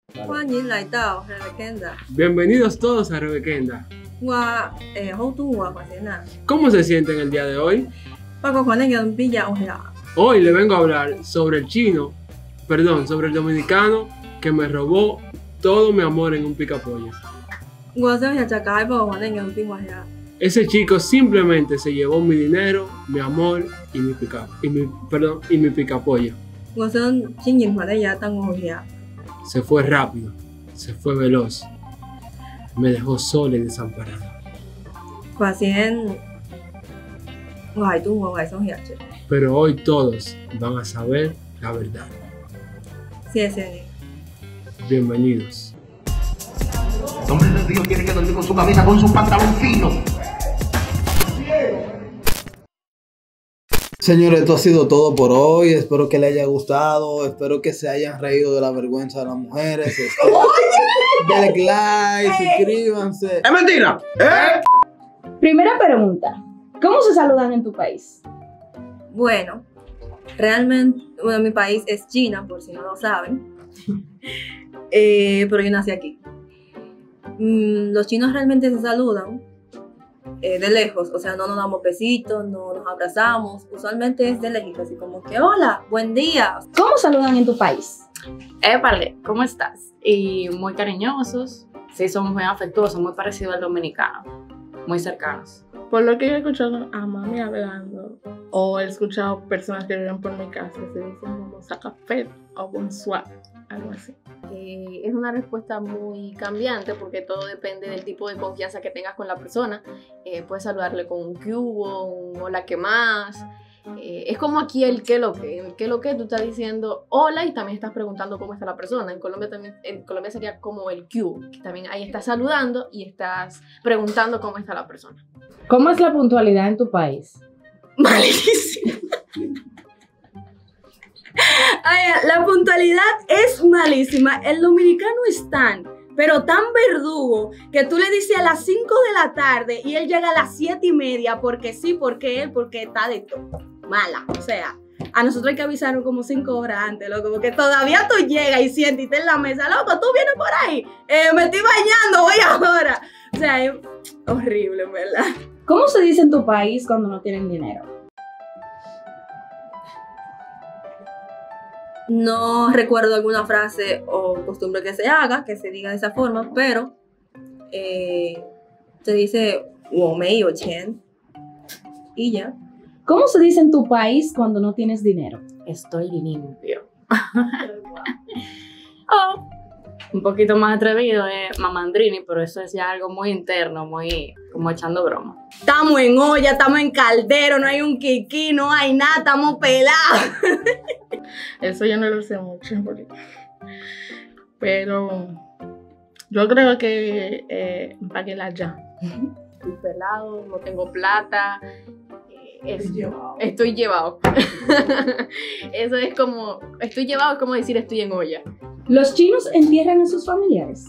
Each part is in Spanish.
Bienvenidos todos a Rebequenda. ¿Cómo se sienten el día de hoy? Hoy le vengo a hablar sobre sobre el dominicano que me robó todo mi amor en un picapollo. Ese chico simplemente se llevó mi dinero, mi amor y mi picapollo. Se fue rápido, se fue veloz, me dejó sola y desamparada. Pero hoy todos van a saber la verdad. Bienvenidos. El hombre de Dios tiene que dormir con su camisa, con su pantalón fino. Señores, esto ha sido todo por hoy. Espero que les haya gustado. Espero que se hayan reído de la vergüenza de las mujeres. Denle like, suscríbanse. ¡Es mentira! Primera pregunta. ¿Cómo se saludan en tu país? Bueno, realmente, mi país es China, por si no lo saben. Pero yo nací aquí. Los chinos realmente se saludan de lejos, o sea, no nos damos besitos, no nos abrazamos, usualmente es de lejos, así como que hola, buen día. ¿Cómo saludan en tu país? Épale, ¿cómo estás? Y muy cariñosos, sí, somos muy afectuosos, muy parecidos al dominicano, muy cercanos. Por lo que yo he escuchado a mami hablando, o he escuchado personas que viven por mi casa, se dicen como sacafé o bonsoir, algo así. Es una respuesta muy cambiante porque todo depende del tipo de confianza que tengas con la persona. Puedes saludarle con un ¿qué hubo?, un hola, ¿qué más? Es como aquí el qué lo que tú estás diciendo hola y también estás preguntando cómo está la persona. En Colombia sería como el Q, que también ahí estás saludando y estás preguntando cómo está la persona. ¿Cómo es la puntualidad en tu país? Malísima. La puntualidad es malísima. El dominicano es pero tan verdugo, que tú le dices a las 5 de la tarde y él llega a las 7:30 porque sí, porque está de todo. Mala. O sea, a nosotros hay que avisarnos como 5 horas antes, loco, porque todavía tú llegas y sientes y estás en la mesa, loco, tú vienes por ahí, me estoy bañando, voy ahora. O sea, es horrible, en verdad. ¿Cómo se dice en tu país cuando no tienen dinero? No recuerdo alguna frase o costumbre que se haga, que se diga de esa forma, pero se dice "womei o chen" y ya. ¿Cómo se dice en tu país cuando no tienes dinero? Estoy limpio. Un poquito más atrevido es mamandrini, pero eso es ya algo muy interno, muy como echando broma. Estamos en olla, estamos en caldero, no hay un kiki, no hay nada, estamos pelados. Eso yo no lo sé mucho, pero yo creo que páguela ya. Estoy pelado, no tengo plata. Estoy llevado. Eso es como, estoy llevado es como decir estoy en olla. ¿Los chinos entierran a sus familiares?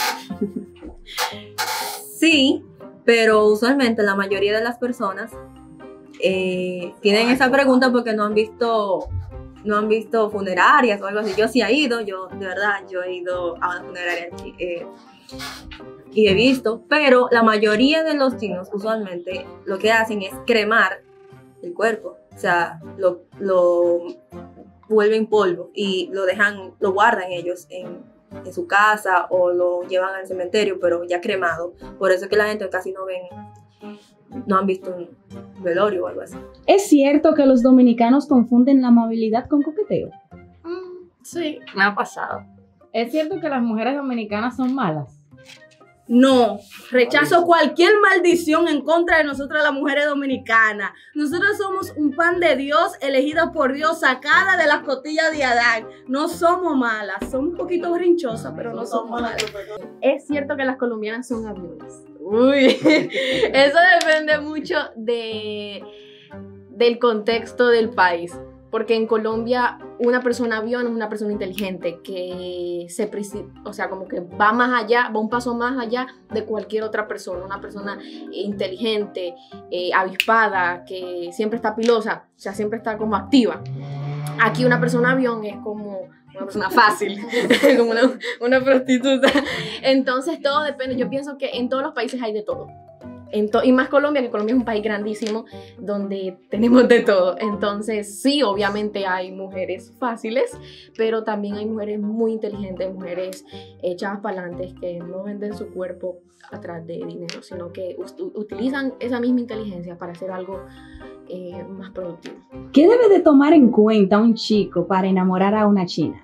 Sí, pero usualmente la mayoría de las personas tienen esa pregunta porque no han visto funerarias o algo así. Yo sí he ido, de verdad, yo he ido a una funeraria y he visto, pero la mayoría de los chinos usualmente lo que hacen es cremar el cuerpo, o sea, lo vuelven polvo y lo guardan ellos en su casa o lo llevan al cementerio, pero ya cremado. Por eso es que la gente casi no han visto un velorio o algo así. ¿Es cierto que los dominicanos confunden la amabilidad con coqueteo? Sí, me ha pasado. ¿Es cierto que las mujeres dominicanas son malas? No, rechazo cualquier maldición en contra de nosotras las mujeres dominicanas. Nosotras somos un pan de Dios, elegida por Dios, sacada de las costillas de Adán. No somos malas, somos un poquito brinchosas, pero no somos malas. Es cierto que las colombianas son aviones. Uy, eso depende mucho del contexto del país. Porque en Colombia una persona avión es una persona inteligente que como que va más allá, va un paso más allá de cualquier otra persona. Una persona inteligente, avispada, que siempre está pilosa, o sea, siempre está como activa. Aquí una persona avión es como una persona fácil, como una prostituta. Entonces todo depende, yo pienso que en todos los países hay de todo. Y más Colombia, que Colombia es un país grandísimo donde tenemos de todo. Entonces sí, obviamente hay mujeres fáciles, pero también hay mujeres muy inteligentes, mujeres echadas para adelante que no venden su cuerpo atrás de dinero, sino que utilizan esa misma inteligencia para hacer algo más productivo. ¿Qué debe de tomar en cuenta un chico para enamorar a una china?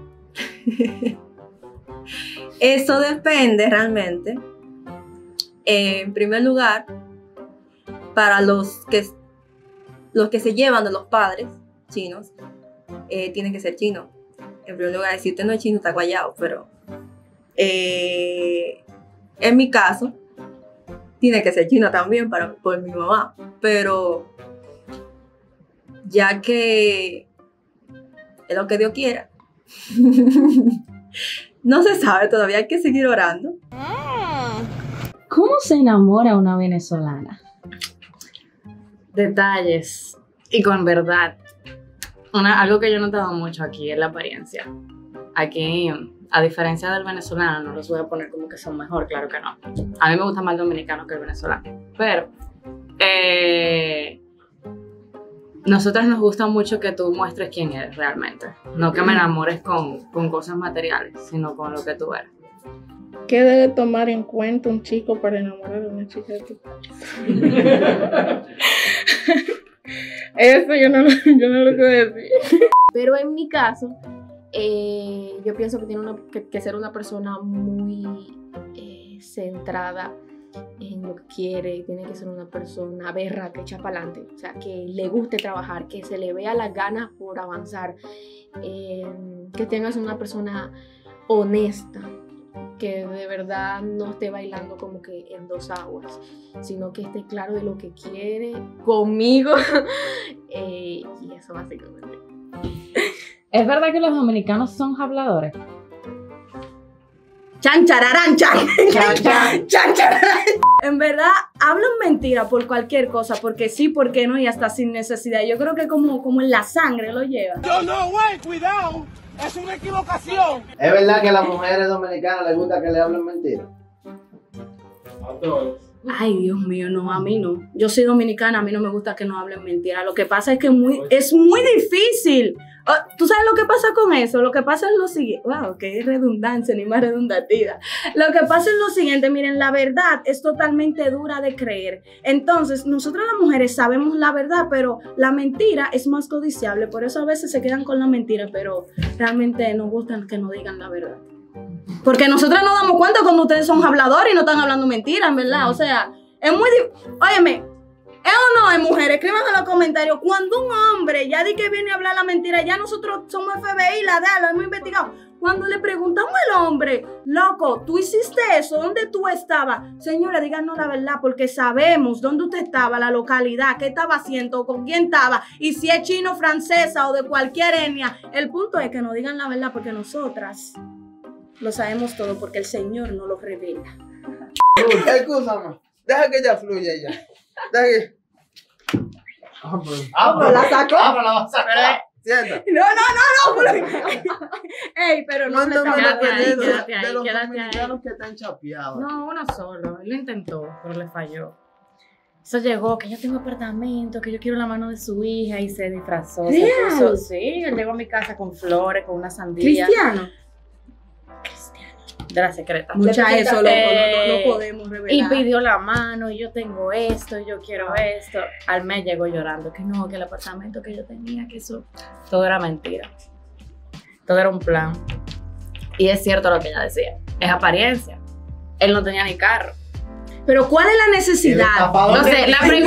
Eso depende realmente. En primer lugar, para los que se llevan de los padres chinos, tienen que ser chinos. En primer lugar, si usted no es chino, está guayado, pero en mi caso, tiene que ser chino también por mi mamá. Pero ya que es lo que Dios quiera, no se sabe todavía, hay que seguir orando. ¿Cómo se enamora una venezolana? Detalles y con verdad. Algo que yo he notado mucho aquí es la apariencia. Aquí, a diferencia del venezolano, no los voy a poner como que son mejor, claro que no. A mí me gusta más el dominicano que el venezolano. Pero nosotras nos gusta mucho que tú muestres quién eres realmente. No que me enamores con cosas materiales, sino con lo que tú eres. ¿Qué debe tomar en cuenta un chico para enamorar a una chica de tu país? Eso yo no lo puedo decir. Pero en mi caso, yo pienso que tiene que ser una persona muy centrada en lo que quiere. Tiene que ser una persona berra, que echa para adelante, o sea, que le guste trabajar, que se le vea las ganas por avanzar, que tengas una persona honesta, que de verdad no esté bailando como que en dos aguas, sino que esté claro de lo que quiere conmigo. Y eso básicamente. ¿Es verdad que los dominicanos son habladores? Chan, chararán, chan. Chan, chararán. En verdad, hablan mentira por cualquier cosa, porque sí, porque no, y hasta sin necesidad. Yo creo que como en la sangre lo lleva. No, güey, cuidado. Es una equivocación. ¿Es verdad que a las mujeres dominicanas les gusta que le hablen mentiras? A todos. Ay, Dios mío, no, a mí no. Yo soy dominicana, a mí no me gusta que nos hablen mentiras. Lo que pasa es que es muy difícil. ¿Tú sabes lo que pasa con eso? Lo que pasa es lo siguiente. Wow, qué redundancia, ni más redundativa. Lo que pasa es lo siguiente, miren, la verdad es totalmente dura de creer. Entonces, nosotras las mujeres sabemos la verdad, pero la mentira es más codiciable. Por eso a veces se quedan con la mentira, pero realmente nos gustan que nos digan la verdad. Porque nosotras nos damos cuenta cuando ustedes son habladores y no están hablando mentiras, en verdad. O sea, es muy... Óyeme, ¿es o no es, mujeres? Escriban en los comentarios. Cuando un hombre ya di que viene a hablar la mentira, ya nosotros somos FBI, la DEA, lo hemos investigado. Cuando le preguntamos al hombre, loco, ¿tú hiciste eso? ¿Dónde tú estabas? Señora, díganos la verdad, porque sabemos dónde usted estaba, la localidad, qué estaba haciendo, con quién estaba, y si es chino, francesa o de cualquier etnia. El punto es que nos digan la verdad, porque nosotras lo sabemos todo, porque el Señor nos lo revela. Escúchame, deja que ella fluya ya. Deja que... pero la sacó. Pero la vas a sacar. Sienta. No. Ey, pero no me Cuéntame la Quédate ahí, experiencia quédate ahí, de los quédate dominicanos que están chapeados. No, uno solo. Él lo intentó, pero le falló. Eso llegó, que yo tengo apartamento, que yo quiero la mano de su hija y se disfrazó. Se ¿Real? puso, sí, él llegó a mi casa con flores, con una sandía. Cristiano. De la secreta. Mucha eso no podemos Y revelar. pidió la mano, y yo tengo esto, y yo quiero esto. Al mes llegó llorando, que no, que el apartamento que yo tenía, que eso, todo era mentira. Todo era un plan. Y es cierto lo que ella decía, es apariencia. Él no tenía ni carro. Pero ¿cuál es la necesidad? No sé,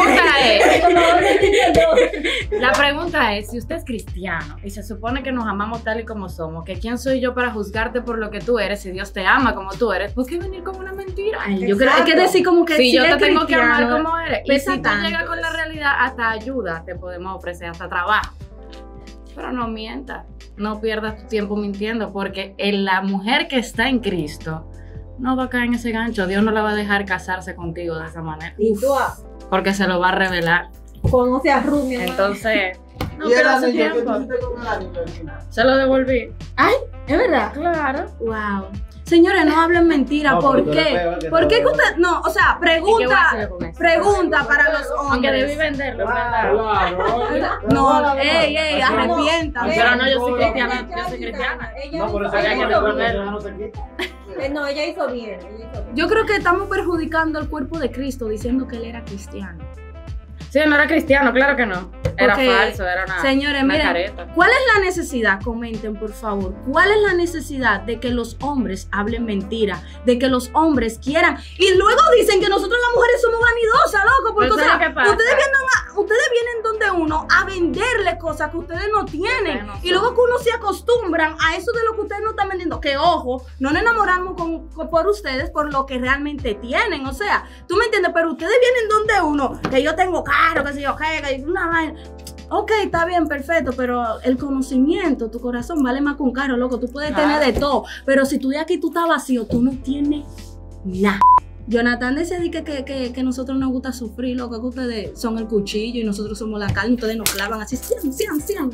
la pregunta es, si usted es cristiano y se supone que nos amamos tal y como somos, que quién soy yo para juzgarte por lo que tú eres, si Dios te ama como tú eres, ¿por qué venir con una mentira? Ay, yo creo que hay que decir como que si yo te tengo que amar cristiano, como eres, y pesa si tú tanto llegas con la eso. realidad, hasta ayuda te podemos ofrecer, hasta trabajo. Pero no mientas, no pierdas tu tiempo mintiendo, porque la mujer que está en Cristo no va a caer en ese gancho. Dios no la va a dejar casarse contigo de esa manera. Y tú porque se lo va a revelar. conoces a Rumi. Entonces, No, Y el pero hace anillo que tiempo. tú hiciste con el anillo al final. Se lo devolví. Ay, ¿es verdad? Claro. Wow. Señores, no hablen mentira. No, ¿Por pero tú eres qué? peor que ¿Por todo. qué que usted.? No, o sea, ¿Y qué voy a pregunta. hacer con eso? Pregunta para los Aunque debí hombres. venderlo, en verdad. Claro. No, ey, arrepiéntase. Pero no, yo soy cristiana. Yo soy cristiana. No, por eso Ella es que hizo el bien. no se quita. No, ella hizo bien. Ella hizo bien. Yo creo que estamos perjudicando el cuerpo de Cristo diciendo que él era cristiano. Sí, no era cristiano, claro que no. Era Porque, falso, era una, Señores, una miren, careta. ¿cuál es la necesidad? Comenten, por favor. ¿Cuál es la necesidad de que los hombres hablen mentira? De que los hombres quieran. Y luego dicen que nosotros las mujeres somos vanidosas, loco. Porque, Pero o sea, ¿sabes qué pasa? ustedes vienen donde uno a venderle cosas que ustedes no tienen. Ustedes no Y luego que uno se acostumbran a eso de lo que ustedes no están vendiendo. Que ojo, no nos enamoramos por ustedes por lo que realmente tienen. O sea, tú me entiendes, pero ustedes vienen donde uno. Que yo tengo caro, que sé yo, que una vaina. Ok, está bien, perfecto, pero el conocimiento, tu corazón vale más que un carro, loco. Tú puedes tener de todo, pero si tú de aquí tú estás vacío, tú no tienes nada. Jonathan decía que nosotros nos gusta sufrir, loco, que ustedes son el cuchillo y nosotros somos la carne, ustedes nos clavan así, siam.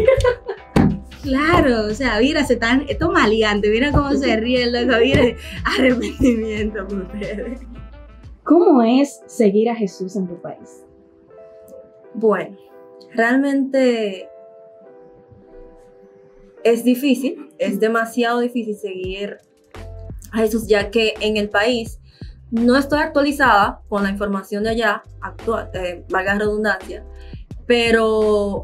Claro, o sea, mira, estos maleantes, mira cómo se ríen, loco, mira, arrepentimiento por ustedes. ¿Cómo es seguir a Jesús en tu país? Bueno, realmente es difícil, es demasiado difícil seguir a Jesús, ya que en el país no estoy actualizada con la información de allá, valga la redundancia, pero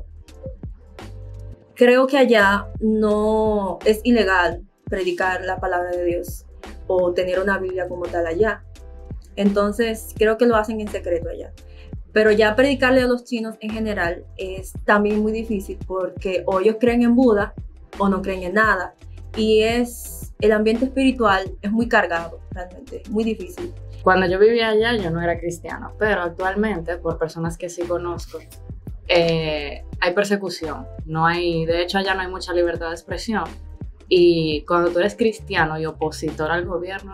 creo que allá no es ilegal predicar la palabra de Dios o tener una Biblia como tal allá. Entonces creo que lo hacen en secreto allá. Pero ya predicarle a los chinos en general es también muy difícil porque o ellos creen en Buda o no creen en nada. Y el ambiente espiritual es muy cargado, realmente, muy difícil. Cuando yo vivía allá, yo no era cristiana, pero actualmente, por personas que sí conozco, hay persecución. De hecho, allá no hay mucha libertad de expresión. Y cuando tú eres cristiano y opositor al gobierno,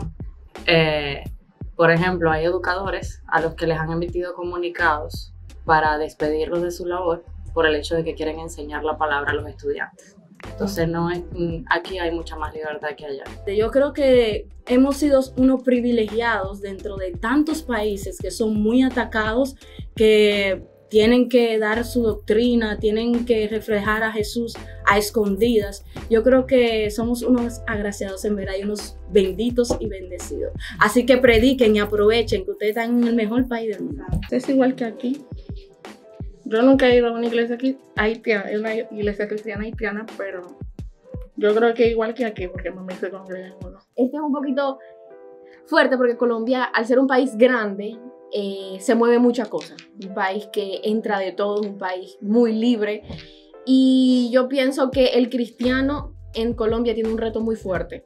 por ejemplo, hay educadores a los que les han emitido comunicados para despedirlos de su labor por el hecho de que quieren enseñar la palabra a los estudiantes. Entonces, aquí hay mucha más libertad que allá. Yo creo que hemos sido unos privilegiados dentro de tantos países que son muy atacados, que tienen que dar su doctrina, tienen que reflejar a Jesús a escondidas. Yo creo que somos unos agraciados en verdad y unos benditos y bendecidos. Así que prediquen y aprovechen que ustedes están en el mejor país del mundo. Es igual que aquí. Yo nunca he ido a una iglesia haitiana, es una iglesia cristiana haitiana, pero yo creo que igual que aquí, porque mami se congrega en uno. Este es un poquito fuerte porque Colombia, al ser un país grande, se mueve mucha cosa. Un país que entra de todo, un país muy libre. Y yo pienso que el cristiano en Colombia tiene un reto muy fuerte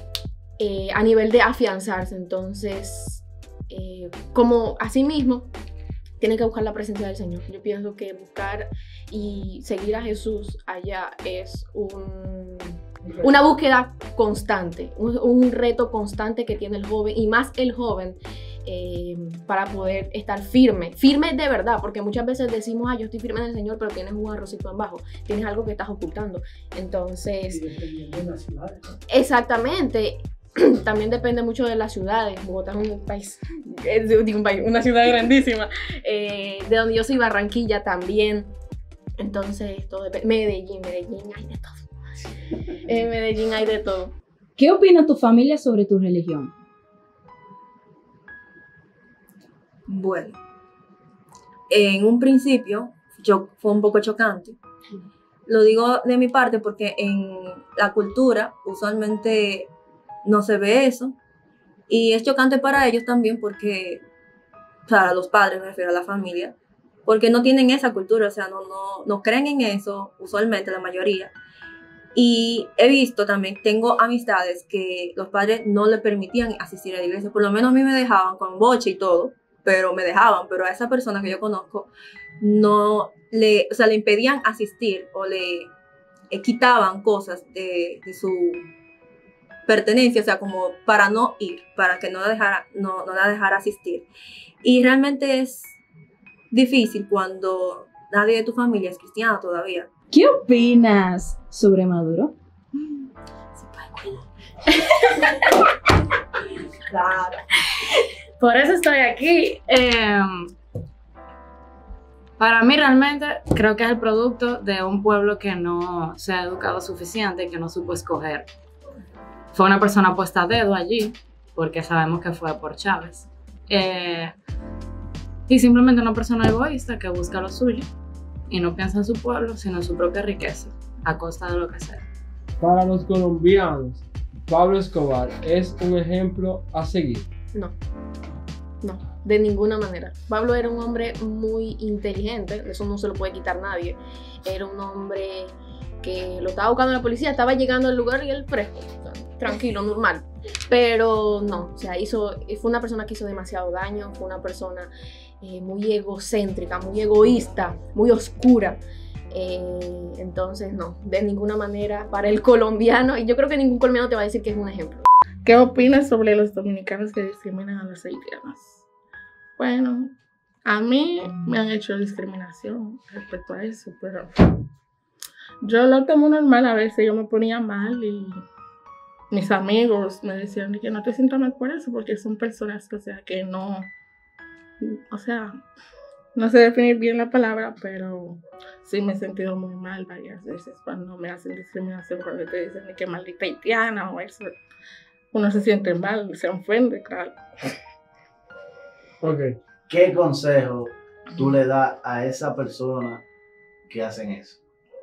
a nivel de afianzarse. Entonces, como así mismo, tiene que buscar la presencia del Señor. Yo pienso que buscar y seguir a Jesús allá es una búsqueda constante, un reto constante que tiene el joven, y más el joven, para poder estar firme de verdad, porque muchas veces decimos, yo estoy firme en el Señor, pero tienes un arrocito en bajo, tienes algo que estás ocultando. Entonces, exactamente. También depende mucho de las ciudades. Bogotá es un país, una ciudad grandísima. De donde yo soy, Barranquilla también. Entonces, todo depende. Medellín hay de todo. En Medellín hay de todo. ¿Qué opina tu familia sobre tu religión? Bueno, en un principio fue un poco chocante. Lo digo de mi parte porque en la cultura usualmente no se ve eso, y es chocante para ellos también porque, para los padres, me refiero a la familia, porque no tienen esa cultura, o sea, no creen en eso, usualmente la mayoría. Y he visto también, tengo amistades que los padres no le permitían asistir a la iglesia, por lo menos a mí me dejaban con boche y todo, pero me dejaban, pero a esa persona que yo conozco le impedían asistir o le quitaban cosas de su pertenencia, o sea, como para no ir, para que no la dejara asistir. Y realmente es difícil cuando nadie de tu familia es cristiano todavía. ¿Qué opinas sobre Maduro? Claro. Por eso estoy aquí. Para mí realmente creo que es el producto de un pueblo que no se ha educado suficiente y que no supo escoger. Fue una persona puesta a dedo allí, porque sabemos que fue por Chávez. Y simplemente una persona egoísta que busca lo suyo y no piensa en su pueblo, sino en su propia riqueza, a costa de lo que sea. Para los colombianos, Pablo Escobar es un ejemplo a seguir. No, de ninguna manera. Pablo era un hombre muy inteligente, eso no se lo puede quitar nadie. Era un hombre que lo estaba buscando la policía, estaba llegando al lugar y él fresco, o sea, tranquilo, normal. Pero no, o sea, fue una persona que hizo demasiado daño, fue una persona muy egocéntrica, muy egoísta, muy oscura. Entonces no, de ninguna manera para el colombiano, y yo creo que ningún colombiano te va a decir que es un ejemplo. ¿Qué opinas sobre los dominicanos que discriminan a los haitianos? Bueno, a mí me han hecho discriminación respecto a eso, pero yo lo tomo normal. A veces yo me ponía mal y mis amigos me decían que no te sientas mal por eso, porque son personas que no, no sé definir bien la palabra, pero sí me he sentido muy mal varias veces cuando me hacen discriminación, cuando te dicen que maldita haitiana o eso. Uno se siente mal, se ofende, claro. Ok. ¿Qué consejo tú le das a esa persona que hacen eso?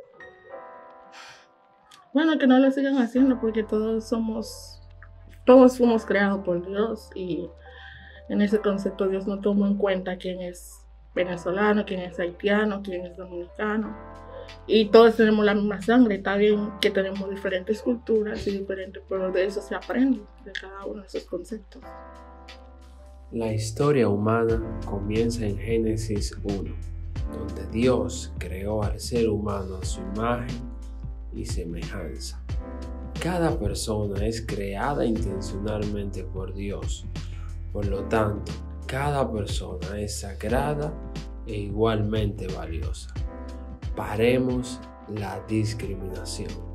Bueno, que no lo sigan haciendo, porque todos fuimos creados por Dios, y en ese concepto Dios no tomó en cuenta quién es venezolano, quién es haitiano, quién es dominicano, y todos tenemos la misma sangre. Está bien que tenemos diferentes culturas y diferentes, pero de eso se aprende, de cada uno de esos conceptos. La historia humana comienza en Génesis 1, donde Dios creó al ser humano a su imagen y semejanza. Cada persona es creada intencionalmente por Dios, por lo tanto, cada persona es sagrada e igualmente valiosa. Paremos la discriminación.